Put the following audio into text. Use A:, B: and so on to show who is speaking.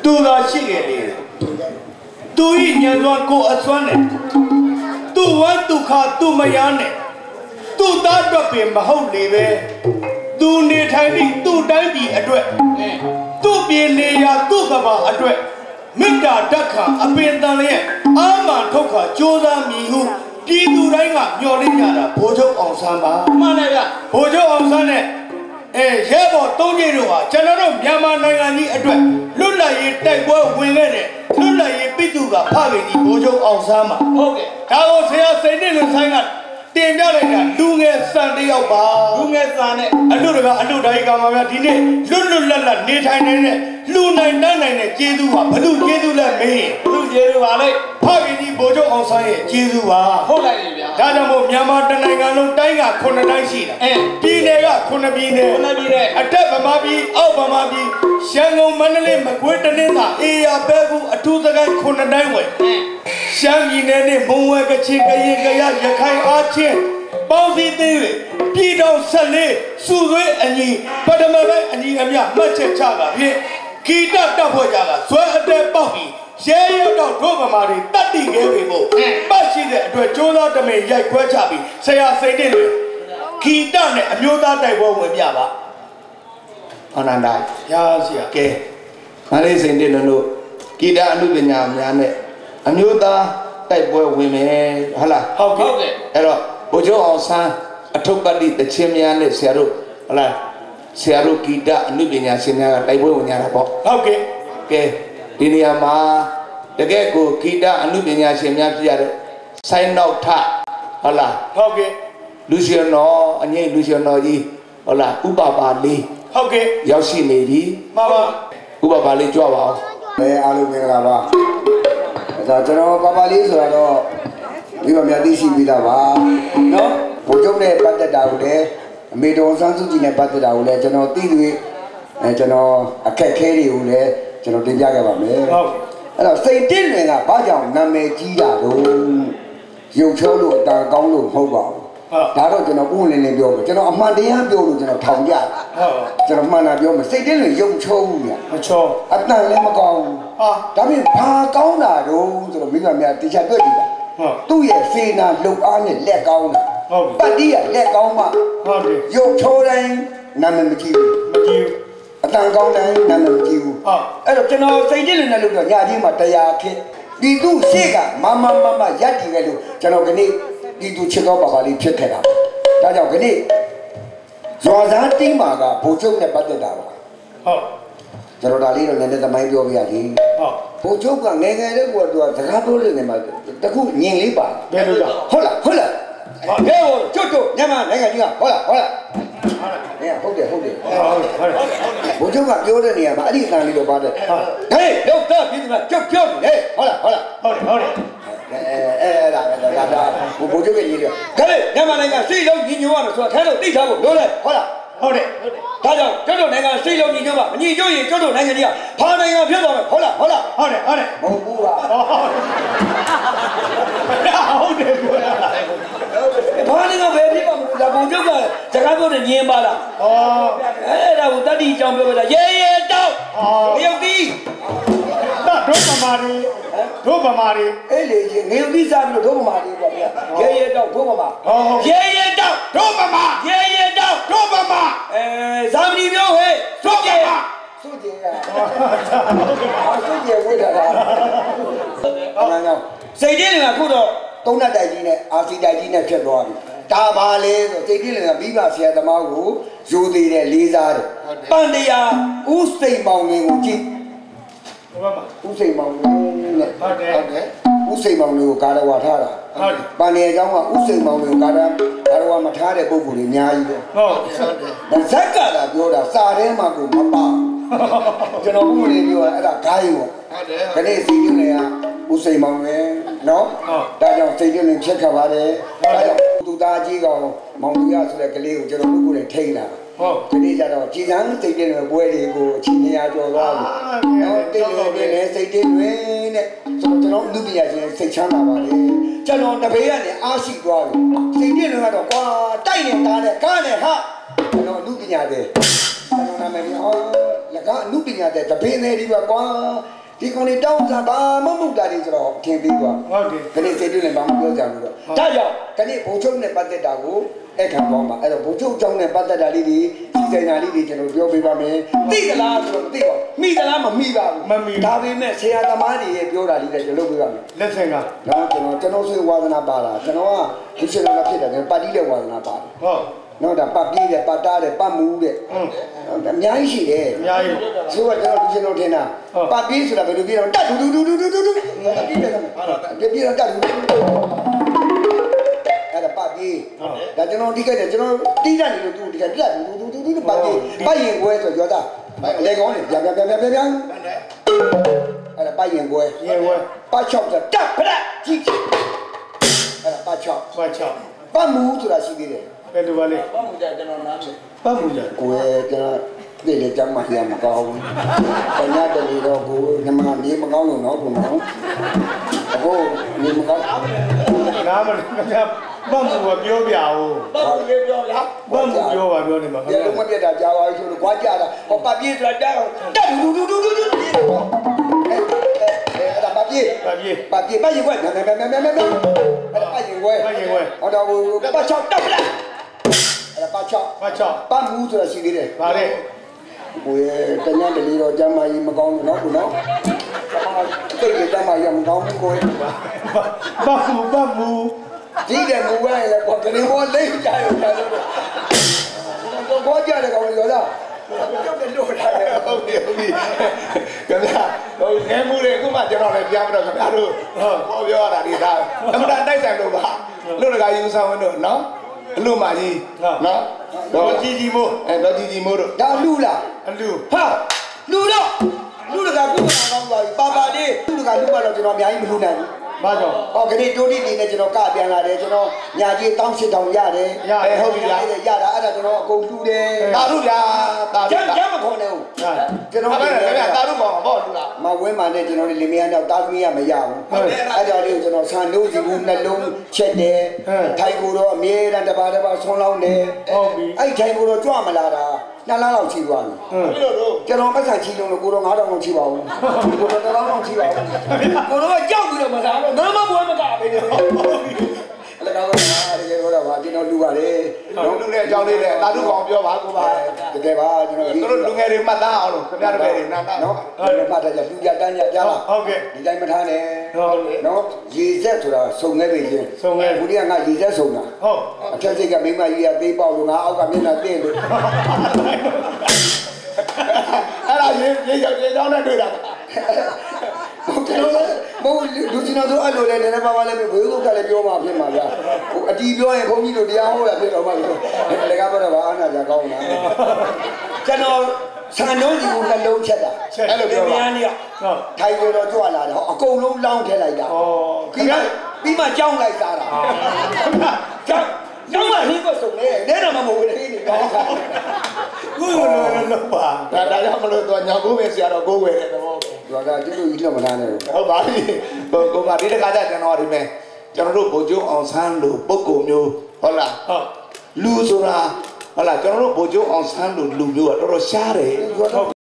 A: သူသာရှိခဲ့လေသူဤညံလွန်ကိုအစွမ်းနဲ့သူဝမ်းဒုက္ခသူမယားနဲ့သူသားအတွက်ပင်မဟုတ်လေပဲသူနေထိုင်ပြီးသူ့တိုင်းပြည်အတွက်သူ့ပြည်နေရာသူ့ကဘာအတွက်မေတ္တာဓက္ခအပင်တန်ရဲ့အာမန်ထုတ်ခါကြိုးစားမိဟုပြည်သူတိုင်းကမျှော်လင့်ကြတာဗိုလ်ချုပ်အောင်ဆန်းပါမှန်တယ်ဗျဗိုလ်ချုပ်အောင်ဆန်းနဲ့ရဲဘော်သုံးကြီးတို့ဟာကျွန်တော်တို့မြန်မာနိုင်ငံကြီးအတွက်လွတ်လပ်ရေးတိုက်ပွဲဝင်ခဲ့တဲ့လွတ်လပ်ရေးပြည်သူကဖခင်ကြီးဗိုလ်ချုပ်အောင်ဆန်းပါဟုတ်ကဲ့ဒါကိုဆရာစိန်နေလူဆိုင်ကတင်ပြလိုက်တာလူငယ်စံတယောက်ပါလူငယ်စံနဲ့အလူတကအလူတိုင်းကမှာဗျာဒီနေ့လွတ်လပ်နေထိုင်နေတဲ့လူနိုင်တန်းနိုင်တဲ့ကျေးဇူးပါဘလူကျေးဇူးလဲမင်းဘလူကျေးဇူးပါလေဖခင်ကြီးဗိုလ်ချုပ်အောင်ဆန်းရဲ့ကျေးဇူးပါဟုတ်လိုက်ပြီဗျာဒါကြောင့်မို့မြန်မာတနိုင်ငံလုံးတိုင်းက9တိုင်းရှိတာပြည်နယ်က9ပြည်နယ်အထက်ဗမာပြည်အောက်ဗမာပြည်ရန်ကုန်မန္တလေးမကွေးတနင်္သာအေရပဲကူအထူးသကိုင်း9တိုင်းဝင်ရှမ်းပြည်နယ်နဲ့မုံဝဲကချင်ကရင်ကရရခိုင်အားချင်းပေါင်းစည်းသေးတယ်ပြည်တော်14စုသွေးအညီပထမပိုင်းအညီအမျှမှတ်ချက်ချတာဖြင့်ဂီတတပ်ဖွဲ့ကြတာဇွဲအတဲပေါက်ပြီးရဲရဲတော့ဒုဗမာတွေတတ်တိခဲ့ပြီမို့ပတ်ရှိတဲ့အတွက်ကျိုးသားတမင်ရိုက်ခွဲချပြီးဆရာစိန်တဲ့တွေဂီတနဲ့အမျိုးသားတိုက်ပွဲဝင်ပြပါအနန္တရာဆရာကဲမလေးစိန်တဲ့တို့ဂီတအမှုပညာများနဲ့အမျိုးသားတိုက်ပွဲဝင်မယ်ဟုတ်လားဟုတ်ကဲ့အဲ့တော့ဘိုလ်ချုပ်အောင်ဆန်းအထုပ်ပတ်တိတချင်းများနဲ့ဆရာတို့ဟုတ်လားဆရာတို့ဂီတအမှုပညာရှင်များကတိုက်ပွဲဝင်ကြတာပေါ့ဟုတ်ကဲ့ကဲဒီနေရာမှာတကယ်ကိုဂီတအမှုပညာရှင်များပြရတဲ့ဆိုင်းနောက်ထဟုတ်လားဟုတ်ကဲ့လူရှင်တော်အငိမ့်လူရှင်တော်ကြီးဟုတ်လားဥပပါလေးဟုတ်ကဲ့ရောက်ရှိနေပြီမှန်ပါဥပပါလေးကြွပါအောင်မဲအားလုံးမင်္ဂလာပါဒါကျွန်တော်ပါပါလေးဆိုတော့ဒီမှာများသိရှိပြီးသားပါနော်ဘုံကျုံနဲ့ပတ်သက်တာကိုလည်းအမေတော်ဆန်းစုကြည်နဲ့ပတ်သက်တာကိုလည်းကျွန်တော်သိတွေ့ကျွန်တော်အခက်ခဲတွေကိုလည်းကျွန်တော်တင်ပြခဲ့ပါမယ်ဟုတ်အဲ့တော့စိတ်တင့်တွေကဘာကြောင့်နာမည်ကြီးတာတော့ရုပ်ချောလို့အတန်ကောင်းလို့မဟုတ်ပါဘူးဒါတော့ကျွန်တော်ဥလင်းလင်းပြောမယ်ကျွန်တော်အမှန်တရားပြောလို့ကျွန်တော်ထောင်ကြဟုတ်ကျွန်တော်မှန်တာပြောမယ်စိတ်တင့်တွေရုပ်ချောဘူးညာမချောအတန်လည်းမကောင်းဘူးဟာဒါပြင်ဘာကောင်းတာတော့ဆိုတော့မိမများတေချာတွေ့ကြည့်တာဟုတ်သူ့ရဲ့စေနာလှုပ်အားနဲ့လက်ကောင်းတာဟုတ်ပတ်တိရလက်ကောင်းမှဟုတ်တယ်ရုပ်ချောတိုင်းနာမည်မကြည့်ဘူးမကြည့်ဘူးအတန်ကောင်းတိုင်းနာမည်မကြည့်ဘူးဟုတ်အဲ့တော့ကျွန်တော်စိတ်တင့်နဲ့လို့တော့ညကြီးမှာတရားခင်းဒီသူ့ရှေ့ကမရက်တည်ခဲ့လို့ကျွန်တော်ဒီနေ့ဒီသူချစ်တော်ပါပါလေးဖြစ်ခဲ့တာဒါကြောင့်ဒီနေ့ဇော်စားတင်းမာကဘိုလ်ချုပ်နဲ့ပတ်သက်တာပါဟုတ်ကျွန်တော်ဒါလေးတော့လည်းသမိုင်းပြောပြရစီဟုတ်ဘိုလ်ချုပ်ကငယ်ငယ်လေးကသူကစကားပြောနေတယ်မှာတခုညင်လေးပါဘယ်လိုလဲဟုတ်လားဟဲ့ကျွတ်တို့မြန်မာနိုင်ငံကြီးကဟုတ်လားဟုတ်တယ်ဘိုလ်ချုပ်ကပြောတဲ့နေရာမှာအဲ့ဒီအတန်လေးတော့ပါတယ်ဟေးလောက်တော့ပြည်သူကကျွတ်ပြောနေတယ်ဟုတ်လားဟုတ်တယ်အဲ့ဒါဘိုလ်ချုပ်ရဲ့ရေးတယ်ခဲမြန်မာနိုင်ငံစိတ်လုံးညီညွတ်ရမယ်ဆိုတာထဲလို့သိထားဖို့လို့လေဟုတ်လားဟုတ်တယ်ဒါကြောင့်ကျွတ်တို့နိုင်ငံစိတ်လုံးညီညွတ်ပါမညီညွတ်ရင်ကျွတ်တို့နိုင်ငံကြီးကဖာနိုင်ငံဖြစ်သွားမယ်ဟုတ်လားဟုတ်တယ်မဟုတ်ဘူးပါဟုတ်တယ်ပြောတာဘာနေကဘယ်ဖြစ်ပါမလဲဒါဘုံကျုပ်ကစကားပြောနေညင်းပါလားဩအဲ့ဒါကိုတတိအကြောင်းပြောပြတာရေတောက်ရုပ်တီးတို့ဗမာတွေအဲ့လေကြီးငရုတ်တီးစားပြီးတော့တို့ဗမာတွေပေါ့ဗျာရေတောက်တို့ဗမာရေတောက်တို့ဗမာရေတောက်တို့ဗမာဇာမဏီမျိုးဟဲ့စွတ်ကျေစွတ်ကျေဝိဒါတာစိတ်ကြီးတွေကခုတော့သုံးနတ်တိုက်ကြီးနဲ့အာစီတိုက်ကြီးနဲ့ဖြစ်သွားပြီဒါပါလေဆိုစိတ်ကြီးတွေကမိဘဆရာသမားကိုယူသေးတယ်လေးစားတယ်ပန်တရားဥစိန်မောင်ငင်ကိုကြည့်ဥစိန်မောင်ငင်နဲ့ဟုတ်တယ်ဥစိန်မောင်ငင်ကိုကာရဝါထားတာဟုတ်တယ်ပန်နေအကြောင်းကဥစိန်မောင်ငင်ကိုကာရဝါမထားတဲ့ပုံကိုအများကြီးပဲဟုတ်တယ်ဇက်ကလာပြောတာစာထဲမှာကိုမပါကျွန်တော်ဥပဒေပြောတာအဲ့ဒါဂိုင်းပေါ့ဟုတ်တယ်ခဏစီကျနေကဥစိန်မောင်ငင်နော်ဒါကြောင့်စိတ်ကျနေဖြစ်ခဲ့ပါတယ်ဒါကြောင့်သူသားကြီးကောင်မောင်ကြီးရဆိုတဲ့ကလေးကိုကျွန်တော်တို့ကိုလည်းထိန်းလာဟုတ်ဒီနေ့ကျတော့ကြည်စမ်းစိတ်ကျနေပွဲတွေကိုအချိန်ကြီးကျော်သွားပြီနော်တိတ်လို့လည်းစိတ်တင်းတွေနဲ့ကျွန်တော်လူပညာရှင်စိတ်ချမ်းသာပါလေကျွန်တော်တပည့်ကနေအားရှိသွားပြီစိတ်တင်းတွေကတော့ကွာတိုက်နေတာနဲ့ကားနဲ့ဟာကျွန်တော်လူပညာတဲ့ကျွန်တော်နာမည်ဟောလကအမှုပညာတဲ့တပင်းလေးဒီပါကွာ
B: ဒီကောင်လေးတောင်းစားဘာမှမဟုတ်တာတွေဆိုတော့ထင်ပြီးသွားခဏစိတ်တွေ့လည်းဘာမှပြောကြဘူးတော့ဒါကြောင့်ခဏဘုံချုပ်နဲ့ပတ်သက်တာကိုအဲ့ခံပေါင်းပါအဲ့တော့ဘုံချုပ်အကြောင်းနဲ့ပတ်သက်တာလေးတွေစီစဉ်တာလေးတွေကျွန်တော်ပြောပေးပါမယ်သိသလားဆိုတော့မသိပါဘူးမိသလားမမိပါဘူးမမိဒါပေမဲ့ဆရာသမားတွေရဲ့ပြောတာလေးတွေကျွန်တော်လုပ်ပေးပါမယ်
A: လက်ဆင်က
B: နော်ကျွန်တော်ဆိုဝါသနာပါတာကျွန်တော်ကဒီရှင်တော်ဖြစ်တယ်ပါတီတဲ့ဝါသနာပါတယ်
A: ဟုတ်
B: နော်ဒါပတ်ပြေးတယ်ပတ်တားတယ်ပတ်မူးတယ်အများကြီးရှိတယ်
A: အများကြီး
B: ဆိုတော့ကျွန်တော်ဒီရှင်တော်ထင်တာပတ်ပြေးဆိုတာဘယ်လိုပြေးတော့တက်ဒူဒူဒူဒူဒူဒူပြေးတယ်ပြေးတော့တက်ဒူအဲ့ဒါပတ်ပြေးဒါကျွန်တော်ဒီကနေ့ကျွန်တော်တီးတယ်လို့သူဒီကတက်ဒူဒူဒူဒူပတ်ပြေးပတ်ရင်ပွဲဆိုရောသားလေကောင်းနေပြန်အဲ့ဒါပတ်ရင်ပွဲပတ်ချောက်တက်ဖရက်ကြီးအဲ့ဒါပတ်ချောက်ပတ်မူးဆိုတာရှိသေးတယ်
A: ဘယ်လိုပါလဲ
B: ပတ်မူကြကျွန်တော်နားမယ်
A: ပတ်မူကြ
B: ကိုယ်ကျွန်တော်ဒီလေကြမ်းမှရမကောင်းဘူး။ဘယ်ညတလီတော့ကိုနမနေမကောင်းလို့တော့ဘုံတော့အခုနေမကောင်း
A: နားမလဲပတ်မူကပြောပြအောင်
B: ပတ်မူပြောလား
A: ပတ်မူပြောပါပြောနေမှာ
B: ခင်ဗျာလုံးဝပြတ်တာကြာပါပြီဆိုတော့ကြွားကြတာဟောပတ်ပြေးဆိုတာတက်ဒူဒူပြေးတော့အဲ့ဒါပတ်ပြေးပတ်ရင်ခွဲအဲ့ဒါပတ်ရင်ခွဲဟောတော့ပတ်ချောက်တက်ပလားအဲ့ဒါပတ်ချောက်ပတ်မူဆိုတာရှိသေးတယ်
A: ဗါလေ
B: ကိုယ်တညတလီတော့ကျမ်းမာကြီးမကောင်းဘူးနော်ကိုနော်တိတ်ကြကျမ်းမာကြီးမကောင်းဘူးကိုယ်
A: ပတ်မူ
B: ကြီးတယ်မူပဲလေကွာကနေမောလိမ့်ကြရောတာတော့ဘောကြတယ်ကောင်ရောလားကြောက်တယ်လို့ထားတယ်
A: ဟုတ်ပြီခင်ဗျာဟိုငဲမှုတွေအခုမှကျွန်တော်လည်းကြားမတော့ခင်ဗျာတို့ဟောပြောရတာဒီဒါအမှန်တိုက်ဆိုင်လို့ပါလို့တကယူဆောင်ဝင်တို့နော်အလူမကြီးနော်တော့ကြီးမို့တော့ကြီးမို့တို့
B: ဒါလူလား
A: အလူ
B: ဟာလူတော့လူတကကုသနာကောင်းပါပြီပါလေးလူတကလူပါတော့ကျွန်တော်အများကြီးမလူနိုင်ဘူး
A: ဘာကြောင့်
B: ဟောခဏတိုးတိနေနဲ့ကျွန်တော်ကပြန်လာတယ်ကျွန်တော်ညာကြီး18000ရတယ်
A: ဟုတ်ပြီလား
B: ရတာအဲ့ဒါကျွန်တော်အကုန်တူတယ်
A: တာတို့ဗျာတာတို့
B: ကျမခေါ်နေဦး
A: ကျွန်တော်လည်းဗျာတာတို့ကောင်ပေါ့လူလား
B: မဝင်းမာနဲ့ကျွန်တော်လင်မယားတော့တာသမီးရမရဘူးအဲ့ဒါလေးကိုကျွန်တော်ဆန်လို့စီဘူးနှလုံးချက်တယ်ထိုင်ကိုတော့အမြဲတမ်းတပါဆွန်းလောင်းတယ်
A: ဟုတ်ပြီ
B: အဲ့ထိုင်ကိုတော့ကြွမလာတာ2လလောက်ချီသွားပြီကျွန်တော်ပတ်စံချီလုံးလို့ကိုတော့9000လောက်ချီပါဘူးကိုတော့1000လောက်ချီပါဘူးကိုတော့ကြောက်ပြီးတော့မစားတော့ငါမဘွဲမကပဲနေအဲ့ဒါကတော့တကယ်တော့ဗာကျွန်တော်လူပါလေ
A: လူတဲ့အကြောင်းလေးနဲ့တာတို့ကောင်ပြောပါကိုပါ
B: တကယ်ပါကျွန်တော်
A: တို့လူငယ်တွေမှတ်သားအောင်လို့ခင်ဗျားတို့တွေနာ
B: နော်မှတ်တယ်ကြလူကြတန်းကြကြားလား
A: ဟုတ်ကဲ့
B: ဒီတိုင်းမထားနဲ့နော်ရေဆက်ဆိုတာစုံနေပြီချင်းဘူးလေးကငါရေဆက်စုံတာ
A: ဟုတ်
B: အထက်စိတ်ကမိမကြီးကသေးပေါက်လို့ငါအောက်ကမျက်နှာတင်းလို့
A: အဲ့ဒါရေကြောင်းနဲ့တွေ့တာ
B: ကျွန်တော်မဟုတ်လူကြီးတော်အဲ့လိုလဲနည်းနည်းပါးပါးလဲဘယ်လိုကလည်းပြောမှဖြစ်မှာဗျာဟိုအတီးပြောရင်ဘုန်းကြီးတို့တရားဟောတာဖြစ်တော့မှလည်းကားပြောတော့ဗာအားနာကြကောင်းလားကျွန်တော်ဆန်လုံးကြီးကိုနှလုံးချက်တာ
A: အဲ့လိုပြောပါ
B: မြန်နေရထိုင်ကိုတော့ကြွလာတယ်ဟောအကုန်လုံးလောင်းထည့်လိုက်တာပြီးမှကြောင်းလိုက်စားတာကြောင်းမှဟင်းကိုစုံနေနဲတော့မမဟုတ်ဘူးဟင်းနေတော့
A: ကိုယ်လုံးပါဒါကြောင့်မလို့တော့ညာကိုပဲဆရာတော်ကိုဝယ်တဲ့သဘော
B: ပဲဒါကကျုပ်ကြီးတော့မနာနဲ့
A: ဟုတ်ပါပြီကိုကဒီတခါကျကျွန်တော်ဒီမဲ့ကျွန်တော်တို့ဗိုလ်ချုပ်အောင်ဆန်းလို့ပုဂ္ဂိုလ်မျိုးဟုတ်လား
B: ဟုတ်
A: လူဆိုတာဟုတ်လားကျွန်တော်တို့ဗိုလ်ချုပ်အောင်ဆန်းလို့လူမျိုးကတော်တော်ရှားတယ်